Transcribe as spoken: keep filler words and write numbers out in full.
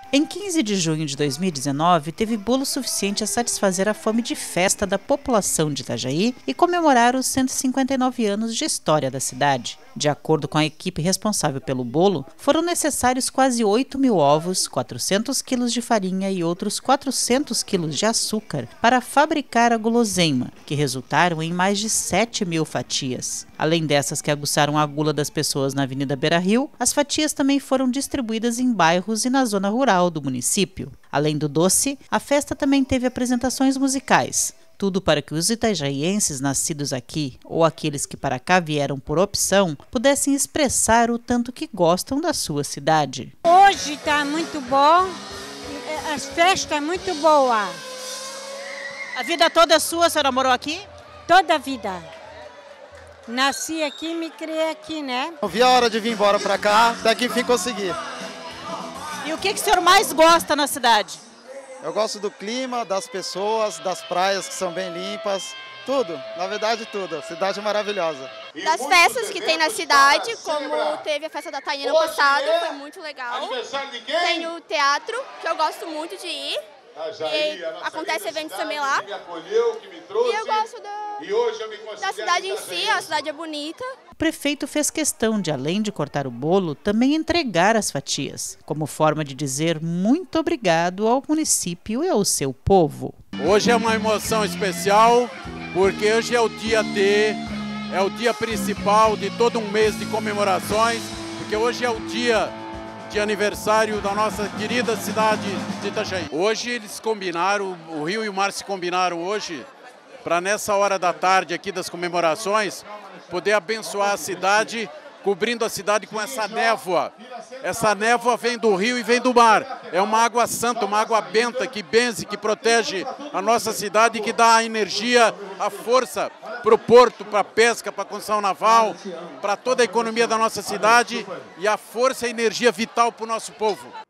Em quinze de junho de dois mil e dezenove, teve bolo suficiente a satisfazer a fome de festa da população de Itajaí e comemorar os cento e cinquenta e nove anos de história da cidade. De acordo com a equipe responsável pelo bolo, foram necessários quase oito mil ovos, quatrocentos quilos de farinha e outros quatrocentos quilos de açúcar para fabricar a guloseima, que resultaram em mais de sete mil fatias. Além dessas que aguçaram a gula das pessoas na Avenida Beira-Rio, as fatias também foram distribuídas em bairros e na zona rural do município. Além do doce, a festa também teve apresentações musicais. Tudo para que os itajaienses nascidos aqui, ou aqueles que para cá vieram por opção, pudessem expressar o tanto que gostam da sua cidade. Hoje está muito bom, as festas é muito boa. A vida toda é sua, a senhora morou aqui? Toda a vida. Nasci aqui e me criei aqui, né? Eu vi a hora de vir embora para cá, até que enfim consegui. E o que, que o senhor mais gosta na cidade? Eu gosto do clima, das pessoas, das praias que são bem limpas, tudo, na verdade tudo. A cidade é maravilhosa. Das festas que tem na cidade, como teve a festa da Tainha no passado, foi muito legal. Tem o teatro, que eu gosto muito de ir. E acontece eventos também lá. E eu gosto da, da cidade em si, a cidade é bonita. O prefeito fez questão de, além de cortar o bolo, também entregar as fatias, como forma de dizer muito obrigado ao município e ao seu povo. Hoje é uma emoção especial, porque hoje é o dia D, é o dia principal de todo um mês de comemorações, porque hoje é o dia de aniversário da nossa querida cidade de Itajaí. Hoje eles combinaram, o Rio e o Mar se combinaram hoje, para nessa hora da tarde aqui das comemorações, poder abençoar a cidade, cobrindo a cidade com essa névoa. Essa névoa vem do rio e vem do mar. É uma água santa, uma água benta que benze, que protege a nossa cidade e que dá a energia, a força para o porto, para a pesca, para a construção naval, para toda a economia da nossa cidade e a força e a energia vital para o nosso povo.